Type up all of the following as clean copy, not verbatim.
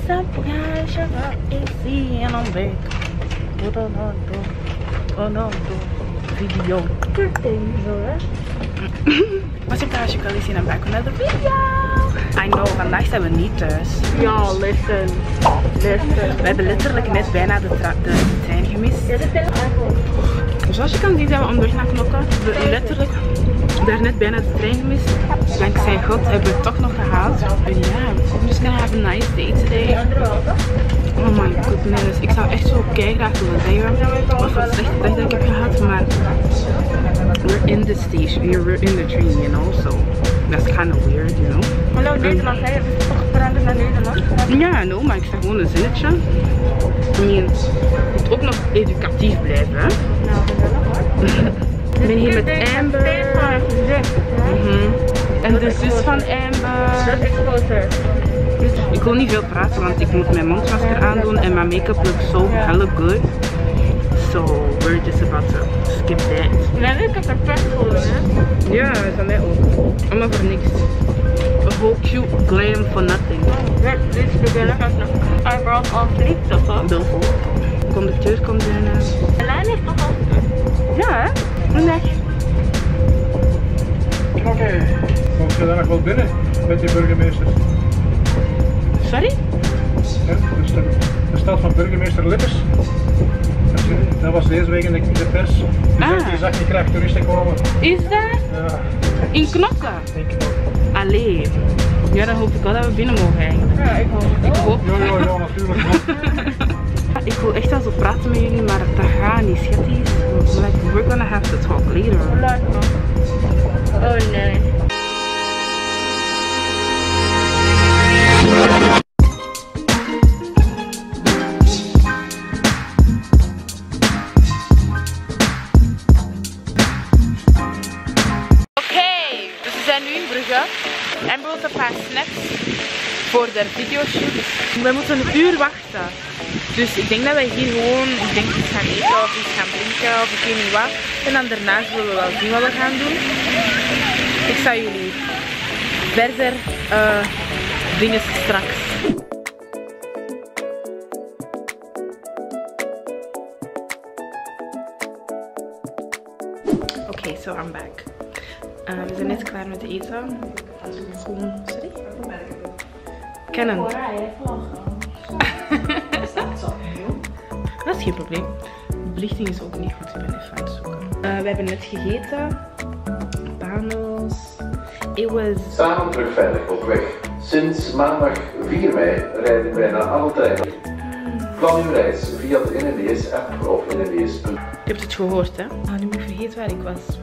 up guys, you're not easy and I'm back. Video. What's up guys, you're listening, I'm back with another video. I know, vandaag zijn we niet thuis. Ja, listen. We hebben letterlijk net bijna de trein gemist. Zoals je kan zien zijn we onderweg naar Knokke. We letterlijk daar net bijna de trein gemist. Dankzij God hebben we het toch nog gehaald. En ja, I'm just gonna have a nice day today. Oh my goodness, ik zou echt zo keihard willen zeggen wat voor een slechte dag dat ik heb gehad, maar we're in the station, we're in the train, you know, so that's kind of weird, you know. Hallo Nederland, hè? Hebben ze toch veranderd naar Nederland? Ja, no, maar ik zeg gewoon een zinnetje. Nee, het moet ook nog educatief blijven, hè. Nou, gezellig hoor. Ik ben hier met Amber. En de zus van Amber. Dat is groter. Ik wil niet veel praten, want ik moet mijn mondmasker aandoen en mijn make-up looks so hella good. So we're just about to skip that. Ja, ik heb er pret voor, hè? Ja, van mij ook. Allemaal voor niks. A whole cute glam for nothing. Dit is gezellig ook nog. Eyebrows al flikt of zo. Dulfo. De conducteur komt bijna. De lijn is toch al. Ja, hè? Vandaag. Oké, komt je dan nog wel binnen met die burgemeester? Sorry? Ja, dus de stad van burgemeester Lippers. Dat was deze week in de pers. Die zag je graag toeristen komen. Is dat? Ja, In Knokke? denk ik ook. Allee. Ja, dan hoop ik wel dat we binnen mogen eigenlijk. Ja, ik hoop het. Ik hoop. Ja, natuurlijk. Ik wil echt wel zo praten met jullie, maar dat gaat niet, schatties. Like, we're gonna have to talk later. Laat maar. Oh nee. En we moeten een paar snacks voor de videoshoot. We moeten een uur wachten. Dus ik denk dat wij hier gewoon iets gaan eten of iets gaan drinken of ik weet niet wat. En dan daarna zullen we wel zien wat we gaan doen. Ik zal jullie verder dingen straks. Oké, so I'm back. We zijn net klaar met eten. Gewoon, sorry? Kennen. Dat is geen probleem. De belichting is ook niet goed. Ik ben even aan het zoeken. We hebben net gegeten. Panos. It was... Samen terug veilig op weg. Sinds maandag 4 mei rijden bijna alle treinen. Plan uw reis via de NMBS-app of NMBS. Je hebt het gehoord, hè? Nu moet ik vergeten waar ik was.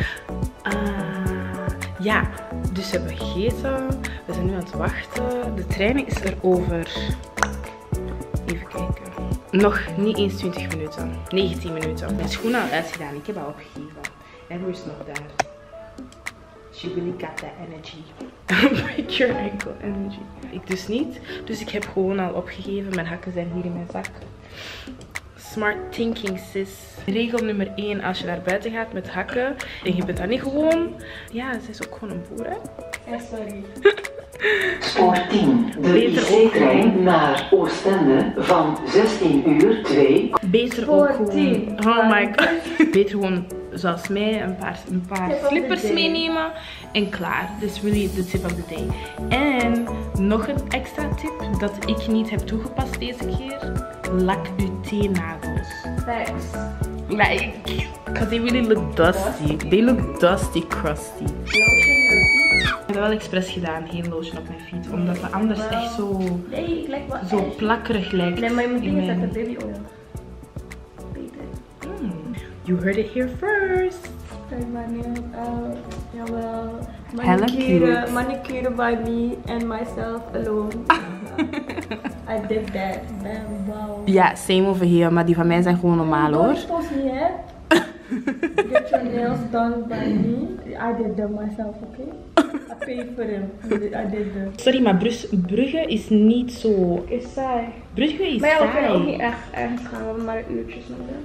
Ja, dus we hebben gegeten. We zijn nu aan het wachten. De trein is er over... Even kijken. Nog niet eens 20 minuten. 19 minuten. Mijn schoenen al uitgedaan. Ik heb al opgegeven. Amber is nog daar. She really got that energy. Break your ankle energy. Ik dus niet. Dus ik heb gewoon al opgegeven. Mijn hakken zijn hier in mijn zak. Smart thinking, sis. Regel nummer 1 als je naar buiten gaat met hakken. En je bent dan niet gewoon... Ja, ze is ook gewoon een boer, hè? Sorry. Spoor 10. De IC-trein naar Oostende van 16 uur 2. Beter ook gewoon... Oh my god. Beter gewoon, zoals mij, een paar slippers meenemen. En klaar. This is really the tip of the day. En nog een extra tip dat ik niet heb toegepast deze keer. Lak uw teennagels. Thanks. Like, because they really look dusty. They look dusty, crusty. Ik heb dat wel expres gedaan, geen lotion op mijn feet. Omdat het anders echt zo, Nee, ik lijk wel zo plakkerig lijkt. Nee, maar je moet dingen zetten, baby oil. Beter. You heard it here first. Kijk maar nails out. Jawel. Hella cute. Manicure by me and myself alone. I did that. Damn, wow. Ja, same over here, maar die van mij zijn gewoon normaal hoor. Don't post me, hè? Get your nails done by me. I did them myself, okay? I paid for them. I did them. Sorry, maar Brugge is niet zo... Is saai. Brugge is Maar ja, we kunnen ook saai. niet echt ergens gaan, we hebben maar uurtjes nodig.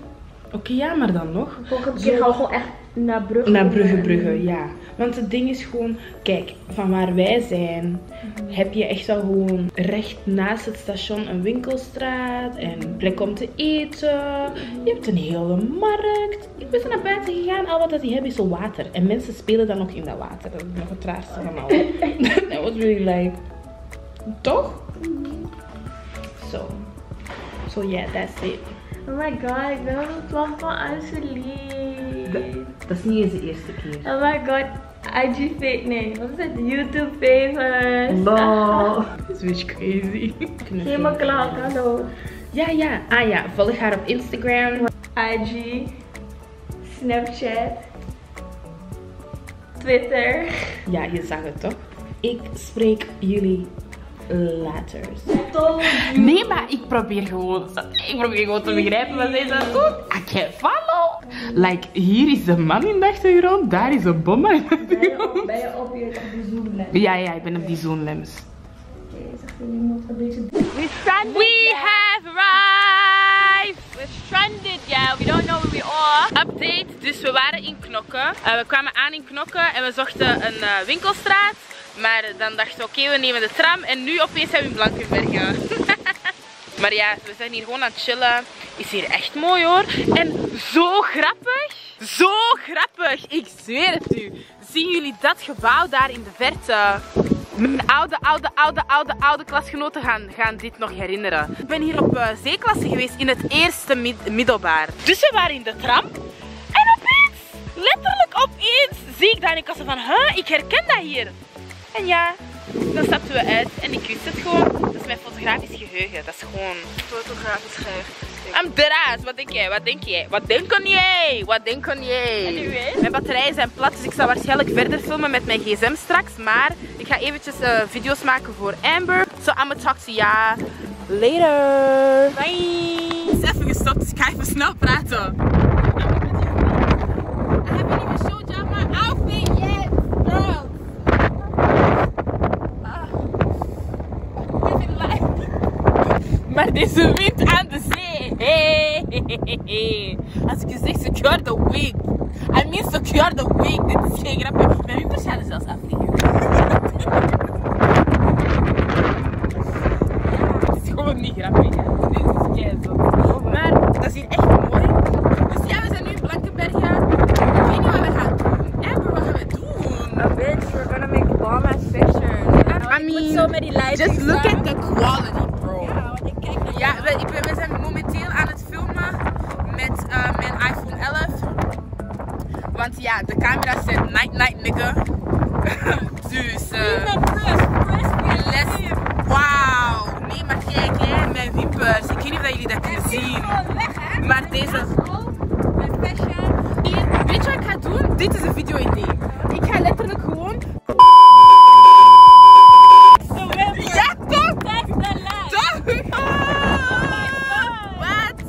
Oké, ja, maar dan nog. Volgende keer gaan we gewoon echt naar Brugge. Naar Brugge, ja. Want het ding is gewoon, kijk, van waar wij zijn, heb je echt wel gewoon recht naast het station een winkelstraat en plek om te eten. Je hebt een hele markt. We zijn naar buiten gegaan, al wat die hebben is zo water. En mensen spelen dan ook in dat water. Dat is nog het raarste van alles. Dat was really like, toch? So yeah, that's it. Oh my god, ik ben op het plan van Angelie. Dat is niet eens de eerste keer. Oh my god, IG Fit, nee, wat is het? YouTube favors. Wow. Switch crazy. Helemaal klaar, hallo. Ja. Ah ja, volg haar op Instagram. IG, Snapchat, Twitter. Ja, je zag het toch? Ik spreek jullie later. Nee, maar ik probeer gewoon te begrijpen wat zij zo doet. I can't follow. Like, hier is een man in de achtergrond, daar is een bomma in de achtergrond. Ben je op die Zoom-lens? Ja, ik ben op die Zoom-lens. Oké, zegt iemand een beetje... We have arrived! We're stranded, yeah. We don't know where we are. Update, dus we waren in Knokke. We kwamen aan in Knokke en we zochten een winkelstraat. Maar dan dachten we, oké, we nemen de tram en nu opeens zijn we in Blankenberge. Maar ja, we zijn hier gewoon aan het chillen. Is hier echt mooi hoor. En zo grappig. Zo grappig. Ik zweer het u. Zien jullie dat gebouw daar in de verte? Mijn oude klasgenoten gaan dit nog herinneren. Ik ben hier op zeeklasse geweest in het eerste middelbaar. Dus we waren in de tram. En opeens, letterlijk opeens, zie ik daar en ik was van, huh, ik herken dat hier. En ja, dan stapten we uit en ik wist het gewoon. Dat is mijn fotografisch geheugen. Dat is gewoon fotografisch geheugen. I'm deadass. Wat denk jij? Wat denk jij? Wat denken jij? Wat denken jij? Anyway. Mijn batterijen zijn plat, dus ik zal waarschijnlijk verder filmen met mijn gsm straks. Maar ik ga eventjes video's maken voor Amber. So I'm gonna talk to ya later. Bye. Het is even gestopt, dus ik ga even snel praten. I haven't even showed y'all my outfit yet, girl. Maar deze wind aan de zee. Hey. Als ik je zeg secure the wig. I mean secure the wig. Dit is geen grapje. Mijn wimpers gaan er zelfs afvliegen. Het is gewoon niet grappig. Dit is keizot. Maar dat is hier echt mooi. Dus ja, we zijn nu in Blankenberge. Ik weet niet wat we gaan doen. Amber, wat gaan we doen? Oh bitch, we're gonna make bomb ass pictures. I mean, so many lights. just look at the quality, bro. Ja, we zijn momenteel aan het filmen met mijn iPhone 11. Want ja, de camera's zijn night nigga. Dus wauw. Nee, maar kijk hè, mijn wimpers. Ik weet niet of jullie dat kunnen zien. Maar deze... Weet je wat ik ga doen? Dit is een video idee. Ik ga letterlijk gewoon... Ja, toch? Toch? Wat?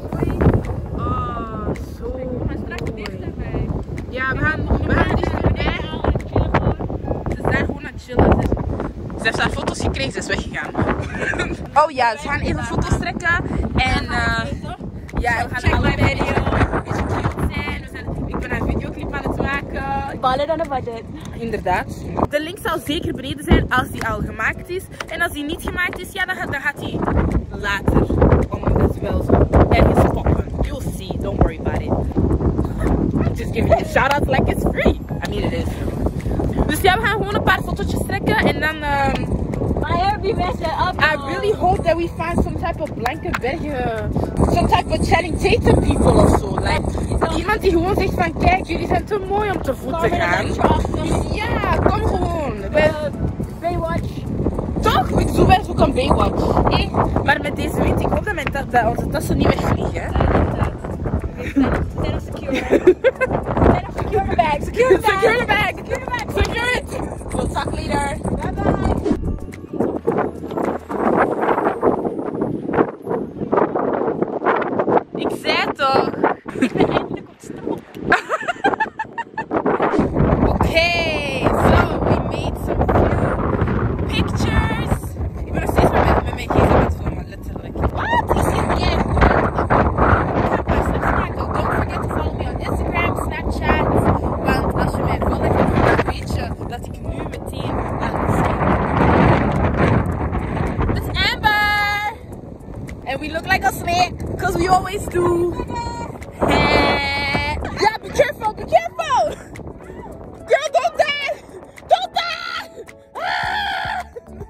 Oh, zo mooi. Ja, we gaan dichterbij. Ze is daar gewoon aan het chillen. Ze heeft haar foto's gekregen, ze is weggegaan. Oh ja, ze gaan even foto's trekken. En ja, we gaan allebei een beetje cute zijn. Ik ben een videoclip aan het maken. Ballen dan een budget. Inderdaad. De link zal zeker beneden zijn als die al gemaakt is. En als die niet gemaakt is, ja, dan gaat die later. Dat is wel zo. Ergens poppen. You'll see. Don't worry about it. Just giving you a shout out like it's free. I mean it is. Dus ja, we gaan gewoon een paar fotootjes trekken en dan... My hair be messed up. I really hope that we find some type of Blankenberge, some type of Channing Tatum people of zo. Like, iemand die gewoon zegt van kijk, jullie zijn te mooi om te voet te gaan. Ja, kom gewoon. Baywatch. Toch? Ik doe wel zoek een Baywatch. Maar met deze wind, ik hoop dat onze tassen niet wegvliegen. Secure the bag. Secure the bag. Secure the bag. Secure the bag. Secure it. We'll talk later. Bye bye. Ik zei toch? Ik ben eindelijk op stap. Okay, so we made some few pictures. Ik ben nog steeds met mijn gsm aan het filmen, letterlijk. Wat? Is dit niet? Ik ga pas straks maken. And we look like a snake, because we always do. Yeah, be careful, be careful! Girl, don't die! Don't die! Ah!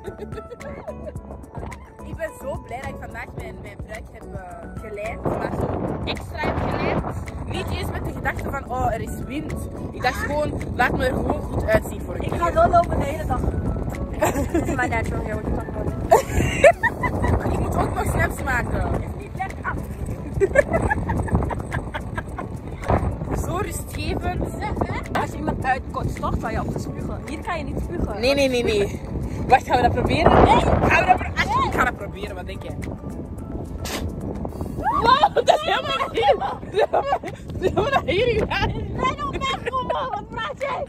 Ik ben zo blij dat ik vandaag mijn bruid heb geleid, maar zo extra heb geleid. Niet eens met de gedachte van, oh, er is wind. Ik dacht gewoon, laat me er gewoon goed uitzien voor een keer. Ik ga zo lopen de hele dag. Dit is mijn natural hair, what you talking about? Ik moet ook nog snaps maken. Het is niet lekker af. Zo rustgevend. Als je iemand uitkotst, toch, kan je op te spugen. Hier kan je niet spugen. Nee. Wacht, gaan we dat proberen? Nee. Gaan we dat ik ga dat proberen, wat denk je? Wow, dat is helemaal naar hier. Dat is helemaal naar hier gegaan. Ren op weg, Rommel, wat praat jij?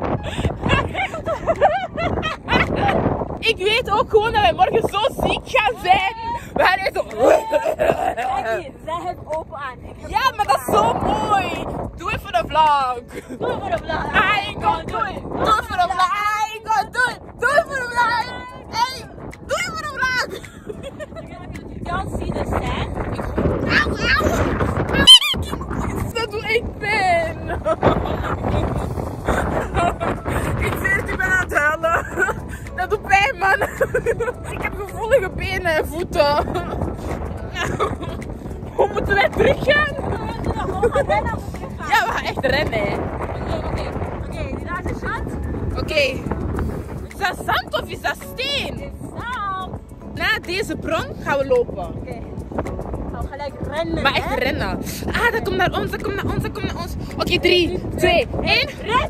Ik weet ook gewoon dat wij morgen zo ziek gaan zijn. We gaan echt zo... Kijk hier, zij heeft open aan. Ja, maar dat is zo mooi. Doe het voor de vlog. Doe het voor de vlog. I ain't gonna do it. Doe het voor de vlog. I ain't gonna do it. Doe het voor de vlog. Hey, doe het voor de vlog. You don't see the sand? Auw. Dat doet echt pijn. Ik zeg het, ik ben aan het huilen. Dat doet pijn, man. Ik heb gevoelige benen en voeten. Hoe moeten wij teruggaan? Ja, we gaan echt rennen, hè. Oké, die laatste shot. Oké. Is dat zand of is dat steen? Dit is zand. Na deze bron gaan we lopen. Oké. Nou, gelijk rennen. Maar echt rennen. Ah, dat komt naar ons, dat komt naar ons, dat komt naar ons. Oké, 3, 2, 1. Ren!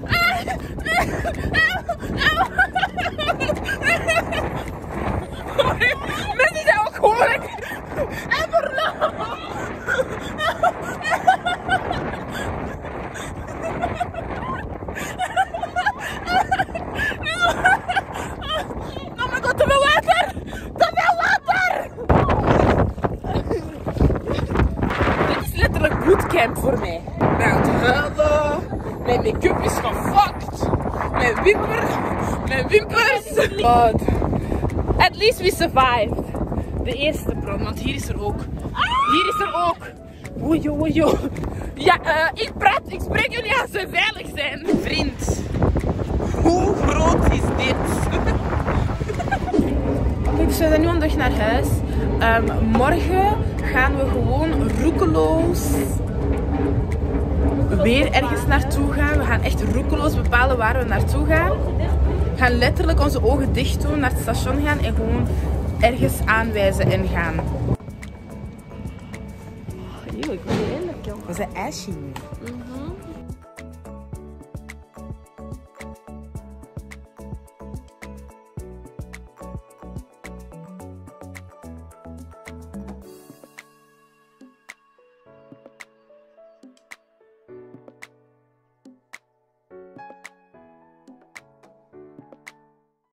Mensen zijn ook gewoon lekker. En verloren. Oh my god, te veel water! Te veel water! Dit is letterlijk bootcamp voor mij. Nou, het huilen. Mijn make-up is gefucked. Mijn wimpers. God. At least we survived. De eerste bron, want hier is er ook. Hier is er ook. Ojo. Ja, ik spreek jullie als ze veilig zijn. Vriend, hoe groot is dit? Oké, dus we zijn nu onderweg naar huis. Morgen gaan we gewoon roekeloos weer ergens naartoe gaan. We gaan echt roekeloos bepalen waar we naartoe gaan. We gaan letterlijk onze ogen dicht doen, naar het station gaan en gewoon ergens aanwijzen en gaan. Ik ben heerlijk, joh. We zijn ashy.